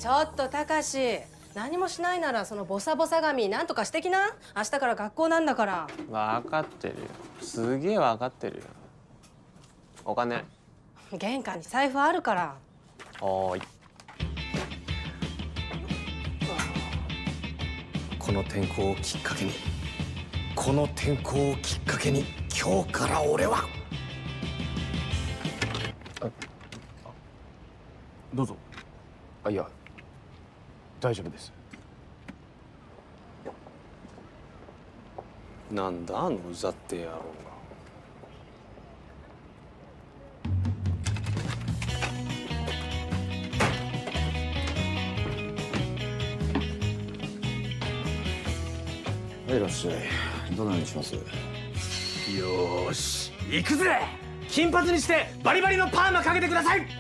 ちょっとたかし、何もしないならそのボサボサ髪なんとかしてきな。明日から学校なんだから。 分かってるよ。すげえ分かってるよ。お金。 玄関に財布あるから。 おーい。 この転校をきっかけに、今日から俺は。 どうぞ。あ、いや、大丈夫です。 なんだあのうざって野郎が。 いらっしゃい。どのようにします？ よーし、行くぜ。金髪にしてバリバリのパーマかけてください。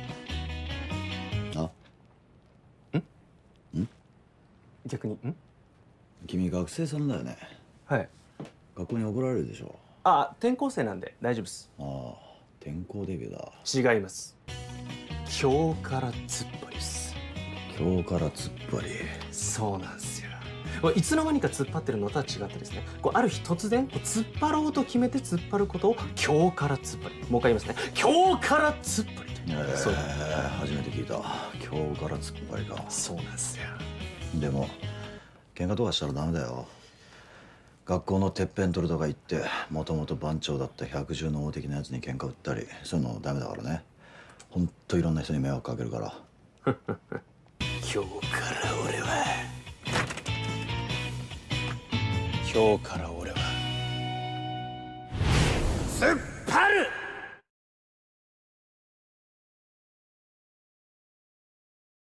逆に君学生さんだよね。 はい。 学校に怒られるでしょ。 あ、転校生なんで大丈夫です。 ああ、転校デビューだ。違います。今日から突っ張りです。 今日から突っ張り。 そうなんですよ。いつの間にか突っ張ってるのとは違ってですね、ある日突然突っ張ろうと決めて突っ張ることを今日から突っ張り。もう一回言いますね。今日から突っ張りと。そう初めて聞いた。今日から突っ張りか。 そうなんですよ。 でも喧嘩とかしたらダメだよ。学校のてっぺん取るとか言ってもともと番長だった百獣の王的なやつに喧嘩売ったり、そういうのダメだからね。ほんといろんな人に迷惑かけるから。 今日から俺は今日から俺は突っ